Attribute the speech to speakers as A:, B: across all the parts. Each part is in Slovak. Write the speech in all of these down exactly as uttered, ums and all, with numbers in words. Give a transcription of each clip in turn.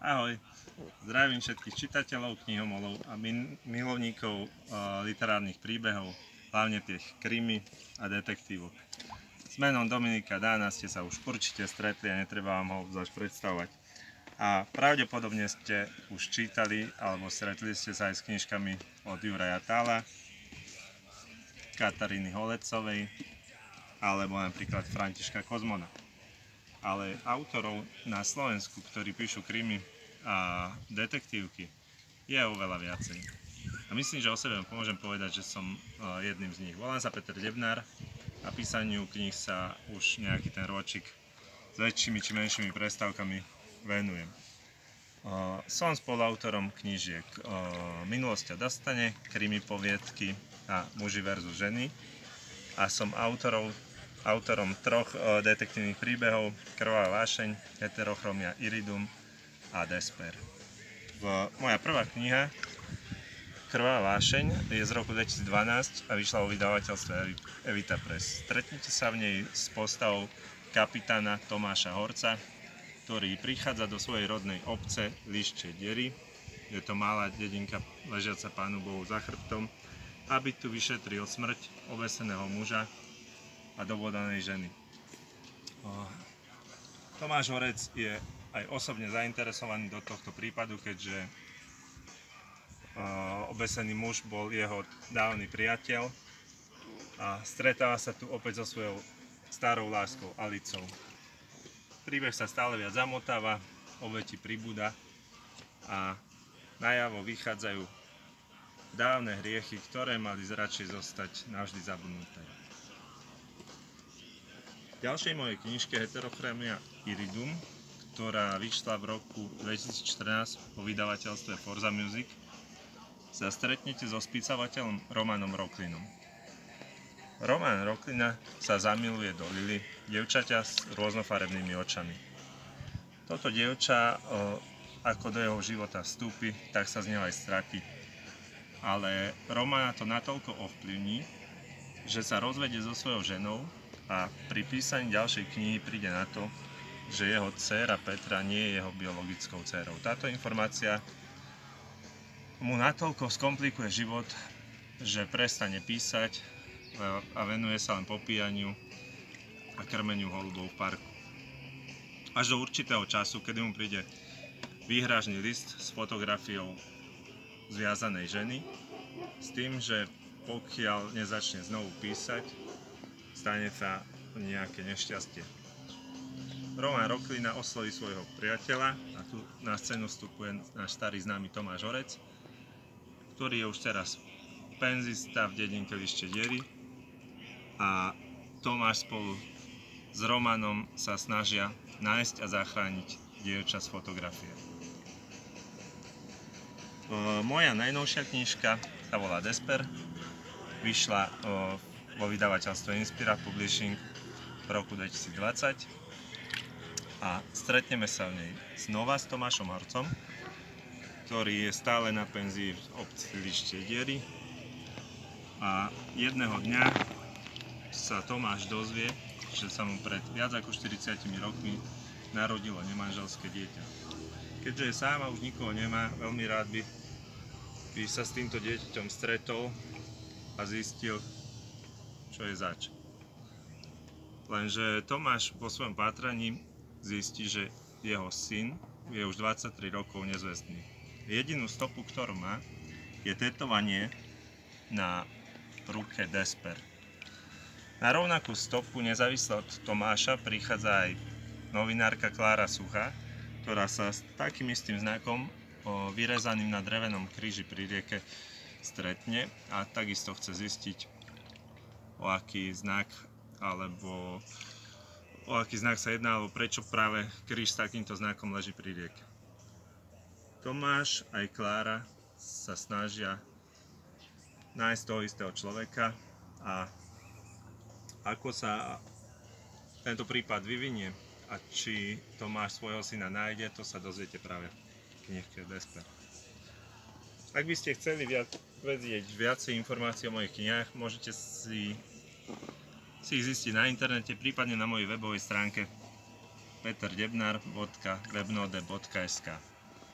A: Ahoj, zdravím všetkých čitateľov, knihomolov a milovníkov uh, literárnych príbehov, hlavne tých krimi a detektívok. S menom Dominika Dána ste sa už určite stretli a netreba vám ho zvlášť predstavovať. A pravdepodobne ste už čítali alebo stretli ste sa aj s knižkami od Juraja Thala, Kataríny Holecovej alebo napríklad Františka Kozmona. Ale autorov na Slovensku, ktorí píšu krimi a detektívky, je oveľa viacej. A myslím, že o sebe môžem povedať, že som jedným z nich. Volám sa Peter Debnár a písaniu kníh sa už nejaký ten ročík s väčšími či menšími prestávkami venujem. Som spoluautorom knížiek Minulosť a dostane, krimi poviedky a Muži versus ženy a som autorov autorom troch uh, detektívnych príbehov Krvavá vášeň, Heterochromia Iridum a Despair. V, moja prvá kniha Krvavá vášeň je z roku dvetisícdvanásť a vyšla vo vydavateľstve Evita Press. Stretnete sa v nej s postavou kapitána Tomáša Horca, ktorý prichádza do svojej rodnej obce Liščie Diery. Je to malá dedinka ležiaca Pánu Bohu za chrbtom, aby tu vyšetril smrť obeseného muža a dobodanej ženy. Tomáš Horec je aj osobne zainteresovaný do tohto prípadu, keďže obesený muž bol jeho dávny priateľ a stretáva sa tu opäť so svojou starou láskou Alicou. Príbeh sa stále viac zamotáva, obeti pribúda a najavo vychádzajú dávne hriechy, ktoré mali radšej zostať navždy zabudnuté. V ďalšej mojej knižke Heterochromia Iridum, ktorá vyšla v roku dvetisícštrnásť po vydavateľstve Forza Music, sa stretnete so spisavateľom Romanom Rocklinom. Roman Rocklina sa zamiluje do Lily, dievčaťa s rôznofarebnými očami. Toto dievča, ako do jeho života vstúpi, tak sa z neho aj stratí. Ale Romana to natoľko ovplyvní, že sa rozvedie so svojou ženou a pri písaní ďalšej knihy príde na to, že jeho dcéra Petra nie je jeho biologickou dcérou. Táto informácia mu natoľko skomplikuje život, že prestane písať a venuje sa len popíjaniu a krmeniu holubov v parku. Až do určitého času, kedy mu príde výhražný list s fotografiou zviazanej ženy, s tým, že pokiaľ nezačne znovu písať, stane sa nejaké nešťastie. Roman Rocklina osloví svojho priateľa a tu na scénu vstupuje náš starý známy Tomáš Horec, ktorý je už teraz penzista v dedinke Liščie Diery a Tomáš spolu s Romanom sa snažia nájsť a zachrániť dievča z fotografie. Moja najnovšia knižka sa volá Despair, vyšla vo vydavateľstve Inspira Publishing v roku dvetisícdvadsať a stretneme sa v nej znova s Tomášom Horcom, ktorý je stále na penzii v obci Liščie Diery a jedného dňa sa Tomáš dozvie, že sa mu pred viac ako štyridsiatimi rokmi narodilo nemanželské dieťa. Keďže je sám a už nikoho nemá, veľmi rád by, by sa s týmto dieťaťom stretol a zistil, čo je zač. Lenže Tomáš vo svojom pátraní zistí, že jeho syn je už dvadsaťtri rokov nezvestný. Jedinú stopu, ktorú má, je tetovanie na ruke Despair. Na rovnakú stopu, nezávisle od Tomáša, prichádza aj novinárka Klára Suchá, ktorá sa s takým istým znakom vyrezaným na drevenom kríži pri rieke stretne a takisto chce zistiť, o aký znak alebo o aký znak sa jedná, alebo prečo práve kríž s takýmto znakom leží pri rieke. Tomáš aj Klára sa snažia nájsť toho istého človeka a ako sa tento prípad vyvinie a či Tomáš svojho syna nájde, to sa dozviete práve v knižke Despair. Ak by ste chceli viac, vedieť viacej informácií o mojich knihách, môžete si, si ich zistiť na internete, prípadne na mojej webovej stránke peter debnar bodka webnode bodka es ká.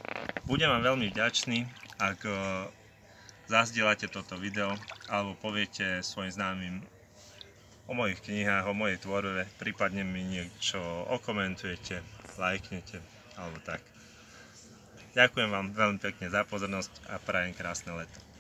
A: Budem vám veľmi vďačný, ak zazdieľate toto video alebo poviete svojim známym o mojich knihách, o mojej tvorbe, prípadne mi niečo okomentujete, lajknete alebo tak. Ďakujem vám veľmi pekne za pozornosť a prajem krásne leto.